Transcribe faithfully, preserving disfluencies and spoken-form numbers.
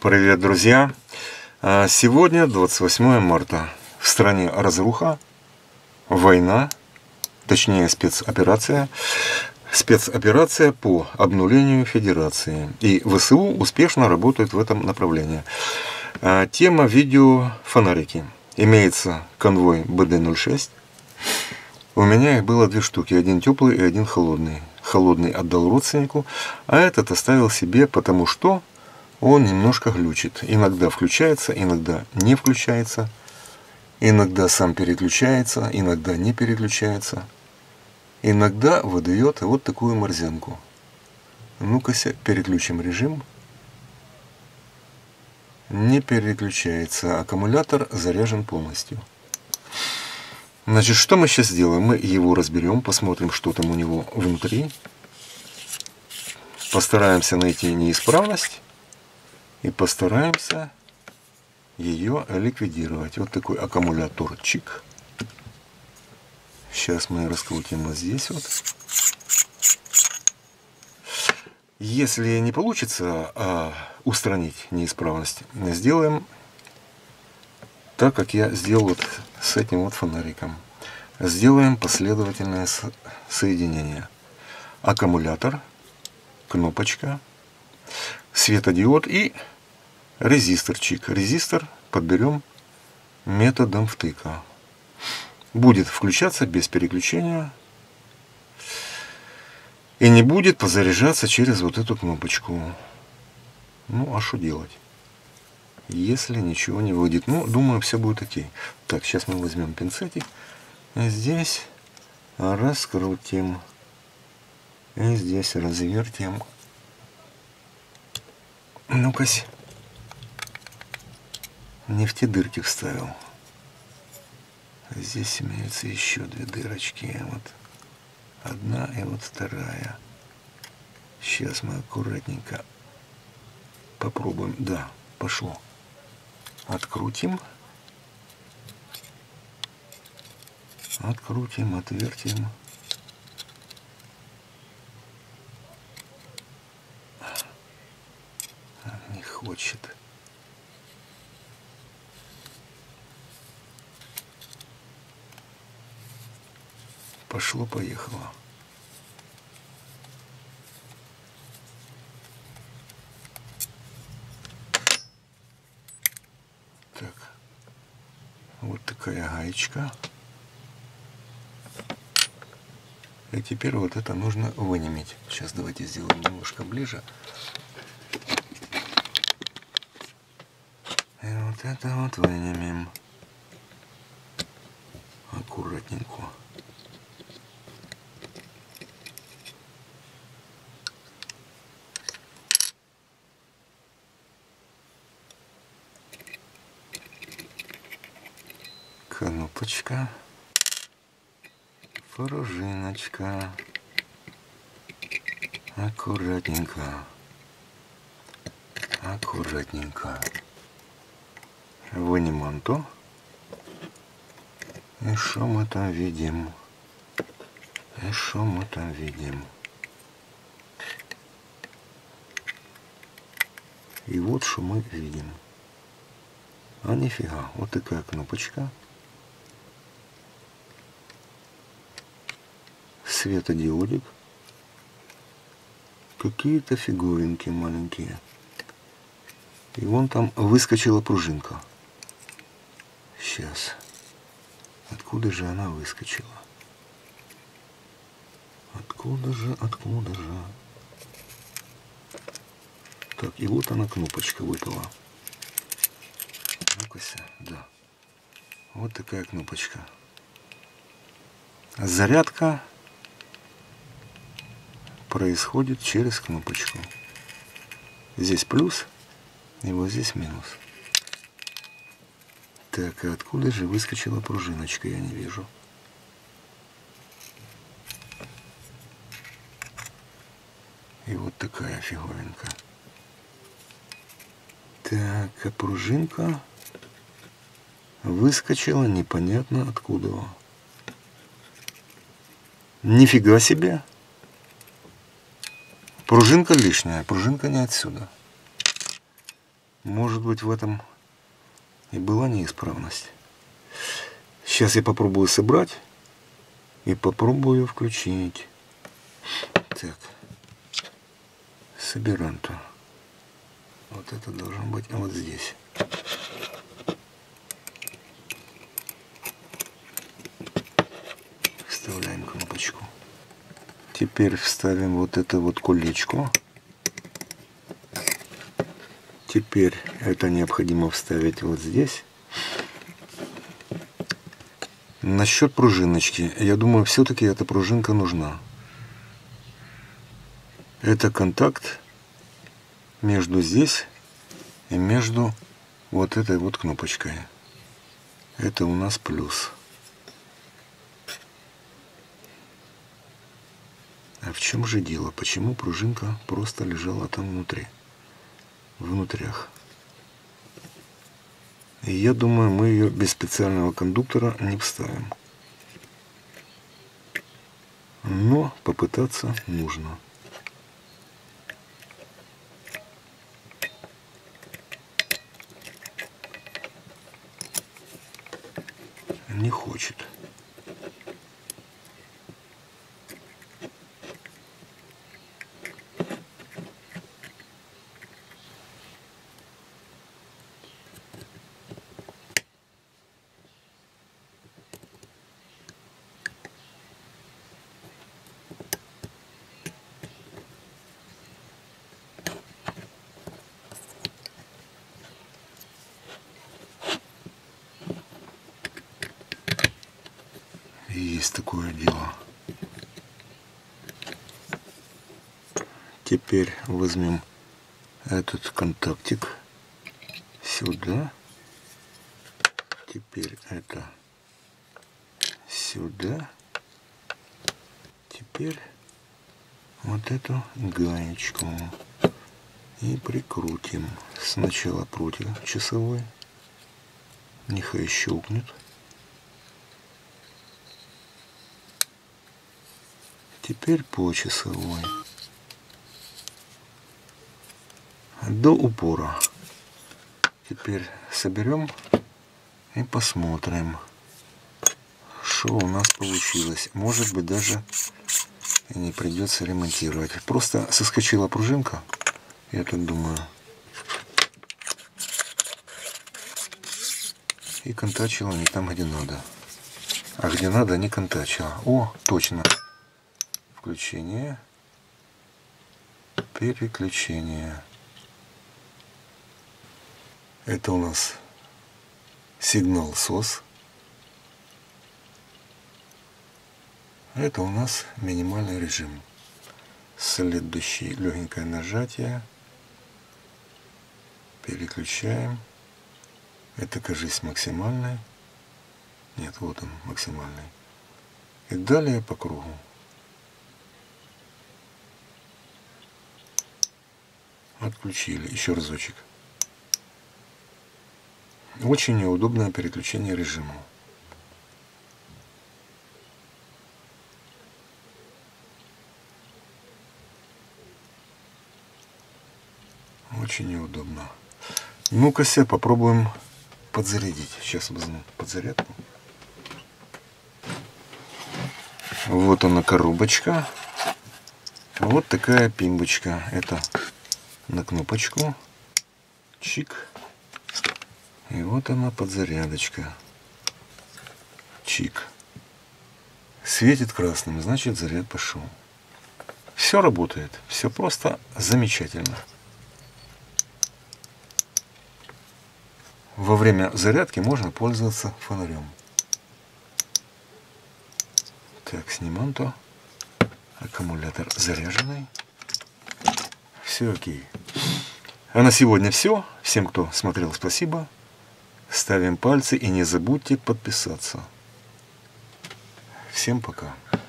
Привет, друзья! Сегодня двадцать восьмое марта. В стране разруха, война, точнее спецоперация. Спецоперация по обнулению Федерации. И ВСУ успешно работает в этом направлении. Тема видео фонарики. Имеется конвой бэ дэ ноль шесть. У меня их было две штуки. Один теплый и один холодный. Холодный отдал родственнику, а этот оставил себе, потому что он немножко глючит. Иногда включается, иногда не включается. Иногда сам переключается, иногда не переключается. Иногда выдает вот такую морзянку. Ну-ка, переключим режим. Не переключается. Аккумулятор заряжен полностью. Значит, что мы сейчас сделаем? Мы его разберем, посмотрим, что там у него внутри. Постараемся найти неисправность. И постараемся ее ликвидировать. Вот такой аккумуляторчик. Сейчас мы раскрутим вот здесь вот. Если не получится а, устранить неисправность, сделаем так, как я сделал вот с этим вот фонариком. Сделаем последовательное соединение. Аккумулятор, кнопочка, светодиод и резисторчик. Резистор подберем методом втыка. Будет включаться без переключения и не будет позаряжаться через вот эту кнопочку. Ну, а что делать, если ничего не выйдет? Ну, думаю, все будет окей. Так, сейчас мы возьмем пинцетик. Здесь раскрутим. И здесь развертим. Ну-ка, не в те дырки вставил. Здесь имеются еще две дырочки. Вот одна и вот вторая. Сейчас мы аккуратненько попробуем. Да, пошло. Открутим. Открутим, отвертим. Не хочет. Пошло-поехало. Так. Вот такая гаечка. И теперь вот это нужно вынимать. Сейчас давайте сделаем немножко ближе. И вот это вот вынимем. Аккуратненько. Кнопочка. Пружиночка. Аккуратненько. Аккуратненько. Вынимаем то. И что мы там видим? И что мы там видим? И вот что мы видим. А нифига. Вот такая кнопочка. Светодиодик. Какие-то фигуринки маленькие. И вон там выскочила пружинка. Сейчас. Откуда же она выскочила? Откуда же, откуда же? Так, и вот она, кнопочка выпала. Ну-ка, да. Вот такая кнопочка. Зарядка происходит через кнопочку. Здесь плюс, и вот здесь минус. Так, а откуда же выскочила пружиночка, я не вижу. И вот такая фиговинка. Так, а пружинка выскочила непонятно откуда. Нифига себе. Пружинка лишняя, пружинка не отсюда. Может быть, в этом и была неисправность. Сейчас я попробую собрать и попробую включить. Так. Собиранто. Вот это должно быть вот здесь. Вставляем кнопочку. Теперь вставим вот это вот колечко. Теперь это необходимо вставить вот здесь. Насчет пружиночки. Я думаю, все-таки эта пружинка нужна. Это контакт между здесь и между вот этой вот кнопочкой. Это у нас плюс. А в чем же дело? Почему пружинка просто лежала там внутри? Внутрях. И я думаю, мы ее без специального кондуктора не вставим. Но попытаться нужно. Не хочет. Есть такое дело. Теперь возьмем этот контактик сюда. Теперь это сюда. Теперь вот эту гаечку и прикрутим. Сначала против часовой. Нехай щелкнет. Теперь по часовой. До упора. Теперь соберем и посмотрим, что у нас получилось. Может быть, даже и не придется ремонтировать. Просто соскочила пружинка, я так думаю. И контачила не там, где надо. А где надо, не контачила. О, точно. Включение. Переключение. Это у нас сигнал сос. Это у нас минимальный режим. Следующий легенькое нажатие. Переключаем. Это, кажется, максимальный. Нет, вот он, максимальный. И далее по кругу. Отключили. Еще разочек. Очень неудобное переключение режима. Очень неудобно. Ну-ка, попробуем подзарядить. Сейчас возьму подзарядку. Вот она, коробочка. Вот такая пимбочка. Это на кнопочку. Чик. И вот она, подзарядочка. Чик. Светит красным, значит, заряд пошел. Все работает. Все просто замечательно. Во время зарядки можно пользоваться фонарем. Так, снимем то. Аккумулятор заряженный. Все окей. А на сегодня все. Всем, кто смотрел, спасибо. Ставим пальцы и не забудьте подписаться. Всем пока.